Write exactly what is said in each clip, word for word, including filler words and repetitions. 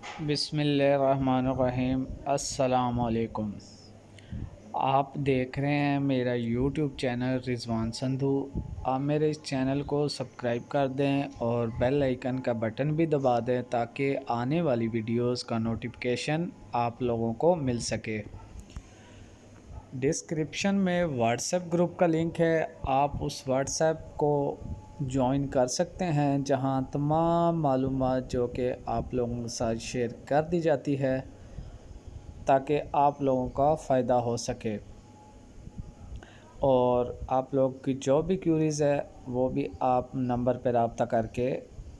बिस्मिल्लाहिर्रहमानिर्रहीम। अस्सलामुअलैकुम। आप देख रहे हैं मेरा यूट्यूब चैनल रिजवान संधू। आप मेरे इस चैनल को सब्सक्राइब कर दें और बेल आइकन का बटन भी दबा दें ताकि आने वाली वीडियोस का नोटिफिकेशन आप लोगों को मिल सके। डिस्क्रिप्शन में व्हाट्सएप ग्रुप का लिंक है, आप उस व्हाट्सएप को ज्वाइन कर सकते हैं जहां तमाम मालूमात जो कि आप लोगों के साथ शेयर कर दी जाती है ताकि आप लोगों का फ़ायदा हो सके। और आप लोग की जो भी क्यूरीज़ है वो भी आप नंबर पर रब्ता करके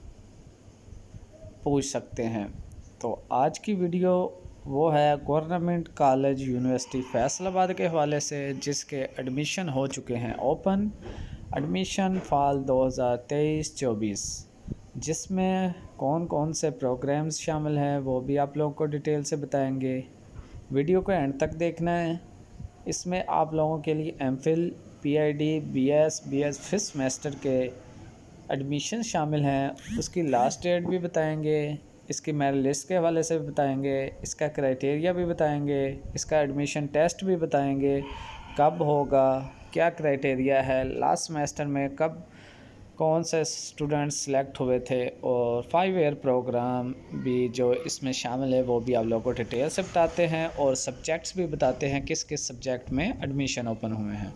पूछ सकते हैं। तो आज की वीडियो वो है गवर्नमेंट कॉलेज यूनिवर्सिटी फैसलाबाद के हवाले से, जिसके एडमिशन हो चुके हैं ओपन एडमिशन फाल दो हज़ार तेईस चौबीस, जिसमें कौन कौन से प्रोग्राम्स शामिल हैं वो भी आप लोगों को डिटेल से बताएंगे। वीडियो को एंड तक देखना है। इसमें आप लोगों के लिए MPhil, PhD, BS, BS fifth semester के एडमिशन शामिल हैं। उसकी लास्ट डेट भी बताएंगे, इसकी मेरिट लिस्ट के हवाले से भी बताएंगे, इसका क्राइटेरिया भी बताएंगे, इसका एडमिशन टेस्ट भी बताएंगे, कब होगा, क्या क्राइटेरिया है, लास्ट सेमेस्टर में कब कौन से स्टूडेंट्स सेलेक्ट हुए थे, और फाइव ईयर प्रोग्राम भी जो इसमें शामिल है वो भी आप लोगों को डिटेल से बताते हैं, और सब्जेक्ट्स भी बताते हैं किस किस सब्जेक्ट में एडमिशन ओपन हुए हैं।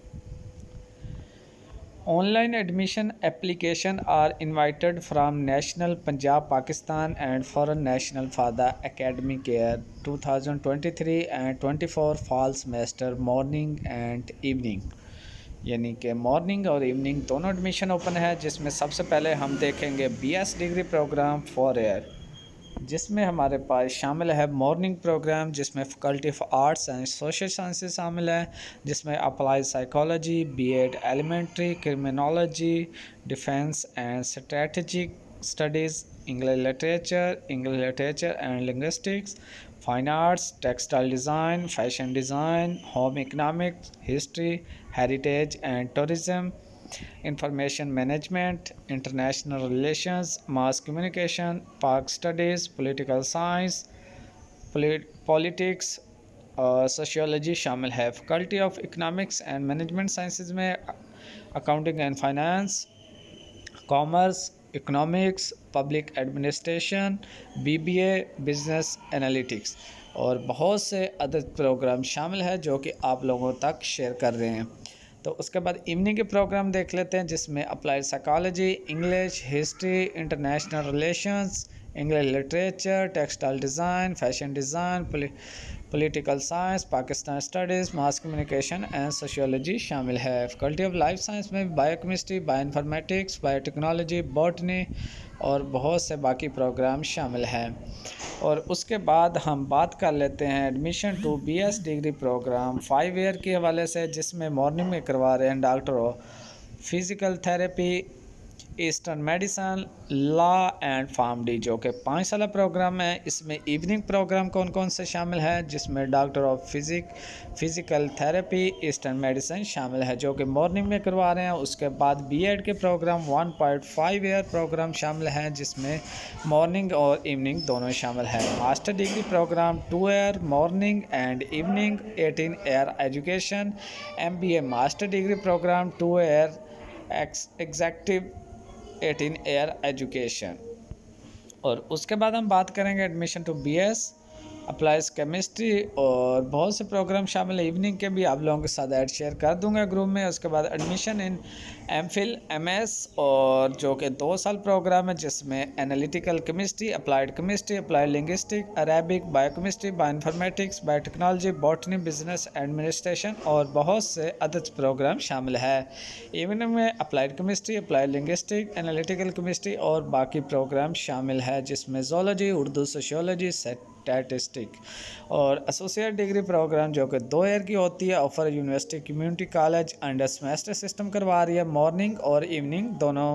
Online admission application are invited from National Punjab Pakistan and Foreign National for the academic year twenty twenty-three and twenty-four fall semester morning and evening। यानी कि मॉर्निंग और इवनिंग दोनों एडमिशन ओपन है, जिसमें सबसे पहले हम देखेंगे BS degree programme four year, जिसमें हमारे पास शामिल है मॉर्निंग प्रोग्राम, जिसमें faculty of arts and social sciences शामिल है, जिसमें apply psychology, BEd elementary, criminology, defence and strategic studies, English literature, English literature and linguistics, fine arts, textile design, fashion design, home economics, history, heritage and tourism, information management, international relations, mass communication, park studies, political science, politics और sociology शामिल है। Faculty of economics and management sciences में accounting and finance, commerce, economics, public administration, BBA, business analytics और बहुत से other programme शामिल है जो कि आप लोगों तक शेयर कर रहे हैं। तो उसके बाद इवनिंग के प्रोग्राम देख लेते हैं, जिसमें applied psychology, English, history, international relations, English literature, textile design, fashion design, political science, Pakistan studies, mass communication and sociology शामिल है। फैकल्टी ऑफ लाइफ साइंस में बायोकेमिस्ट्री, बायोइन्फॉर्मेटिक्स, बायोटेक्नोलॉजी, बॉटनी और बहुत से बाकी प्रोग्राम शामिल हैं। और उसके बाद हम बात कर लेते हैं admission to BS degree programme five year के हवाले से, जिसमें मॉर्निंग में करवा रहे हैं doctor physical therapy, eastern medicine, law and PharmD, जो कि पाँच साल प्रोग्राम है। इसमें इवनिंग प्रोग्राम कौन कौन से शामिल है, जिसमें doctor of physic physical therapy, eastern medicine शामिल है जो कि मॉर्निंग में करवा रहे हैं। उसके बाद बीएड के programme one point five year programme शामिल हैं, जिसमें मॉर्निंग और इवनिंग दोनों शामिल है। Master degree programme two year morning and evening eighteen year education, MBA master degree programme two year executive eighteen year education. और उसके बाद हम बात करेंगे admission to BS applies chemistry, और बहुत से प्रोग्राम शामिल है। इवनिंग के भी आप लोगों के साथ ऐड शेयर कर दूंगा ग्रुप में। उसके बाद एडमिशन इन एमफिल, एमएस, और जो कि दो साल प्रोग्राम है, जिसमें analytical chemistry, applied chemistry, applied linguistic, Arabic, biochemistry, bioinformatics, biotechnology, botany, business administration और बहुत से अदर प्रोग्राम शामिल है। इवनिंग में applied chemistry, applied linguistic, analytical chemistry और बाकी प्रोग्राम शामिल है, जिसमें जोलॉजी, उर्दू, सोशियोलॉजी, स्टैटिस्टिक। और एसोसिएट डिग्री प्रोग्राम जो कि दो ईयर की होती है, offer university community college under semester system करवा रही है, मॉर्निंग और इवनिंग दोनों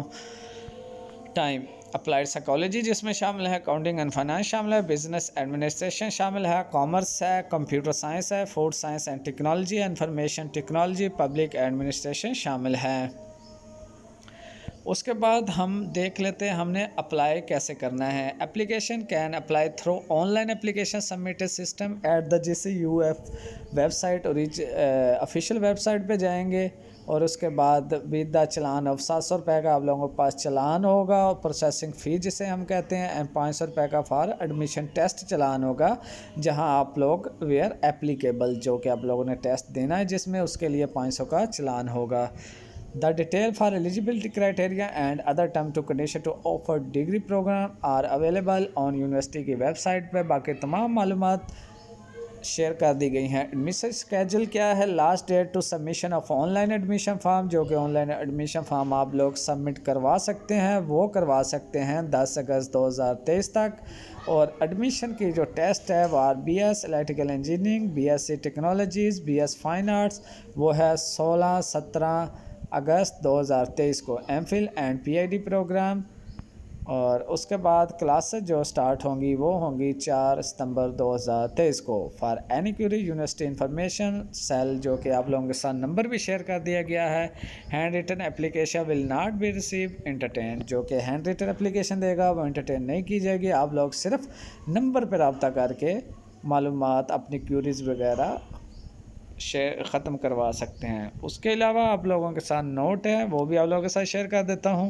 टाइम। अप्लाइड साइकोलॉजी जिसमें शामिल है, अकाउंटिंग एंड फाइनेंस शामिल है, बिजनेस एडमिनिस्ट्रेशन शामिल है, कॉमर्स है, कंप्यूटर साइंस है, food science and technology, information technology, public administration शामिल है। उसके बाद हम देख लेते हैं हमने अप्लाई कैसे करना है। Application can apply through online application submitted system at the G C U F website और ऑफिशियल वेबसाइट पे जाएंगे और उसके बाद विद द चलान ऑफ सात सौ रुपये का आप लोगों के पास चलान होगा और प्रोसेसिंग फ़ी जिसे हम कहते हैं, एंड पाँच सौ रुपये का फॉर एडमिशन टेस्ट चलान होगा जहां आप लोग वेयर एप्लीकेबल जो कि आप लोगों ने टेस्ट देना है जिसमें उसके लिए पाँच सौ का चलान होगा। The detail for eligibility criteria and other term to condition to offer degree program are available on university की वेबसाइट पे। बाकी तमाम मालूमात शेयर कर दी गई हैं। एडमिशन स्केजूल क्या है? Last date to submission of online admission form, जो कि ऑनलाइन एडमिशन फॉर्म आप लोग सबमिट करवा सकते हैं वो करवा सकते हैं दस अगस्त दो हज़ार तेईस तक। और एडमिशन की जो टेस्ट है वो are B S electrical engineering, B S C technologies, B S fine arts, वो है सोलह सत्रह अगस्त दो हज़ार तेईस को। MPhil and PhD programme. और उसके बाद क्लासेस जो स्टार्ट होंगी वो होंगी चार सितंबर दो हज़ार तेईस को। For any query university information cell, जो कि आप लोगों के साथ नंबर भी शेयर कर दिया गया है। Hand written application will not be receive entertain, जो कि हैंड रिटन एप्लीकेशन देगा वो एंटरटेन नहीं की जाएगी। आप लोग सिर्फ नंबर पर रब्ता करके मालूमात अपनी क्यूरीज वगैरह शेयर ख़त्म करवा सकते हैं। उसके अलावा आप लोगों के साथ नोट है वो भी आप लोगों के साथ शेयर कर देता हूँ।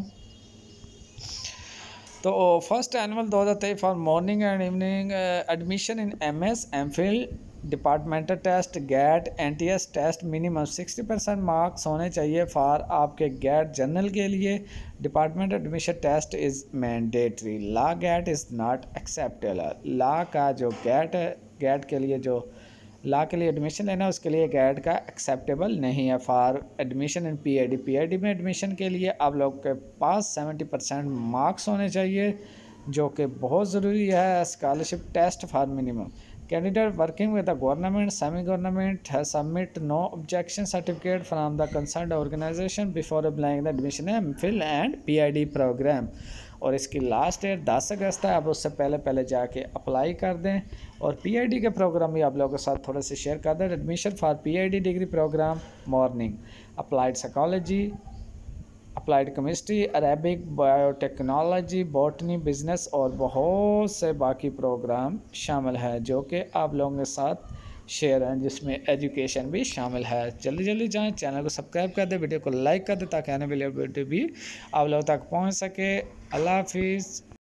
तो फर्स्ट एनुअल दो हज़ार तेईस for morning and evening admission in M S MPhil departmental test GAT N T S test minimum sixty percent marks होने चाहिए फॉर आपके गैट जनरल के लिए। Department admission test is mandatory, law GAT is not acceptable. Law का जो gate है, gate के लिए जो ला के लिए एडमिशन लेना उसके लिए गैट का एक्सेप्टेबल नहीं है। For admission in PhD, PhD में एडमिशन के लिए आप लोग के पास सेवेंटी परसेंट मार्क्स होने चाहिए जो कि बहुत ज़रूरी है। Scholarship test for minimum candidate working with the government semi government है submit no objection certificate from the concerned organisation before applying the admission MPhil and PhD programme. और इसकी लास्ट डेट दस अगस्त है, आप उससे पहले पहले जाके अप्लाई कर दें। और पीआईडी के प्रोग्राम भी आप लोगों के साथ थोड़े से शेयर कर दें। Admission for PhD degree programme morning, applied psychology, applied chemistry, Arabic, biotechnology, botany, business और बहुत से बाकी प्रोग्राम शामिल है जो कि आप लोगों के साथ शेयर हैं, जिसमें एजुकेशन भी शामिल है। जल्दी जल्दी जाएं, चैनल को सब्सक्राइब कर दें, वीडियो को लाइक कर दें ताकि आने वाली वीडियो भी आप लोगों तक पहुंच सके। अल्लाह हाफिज़।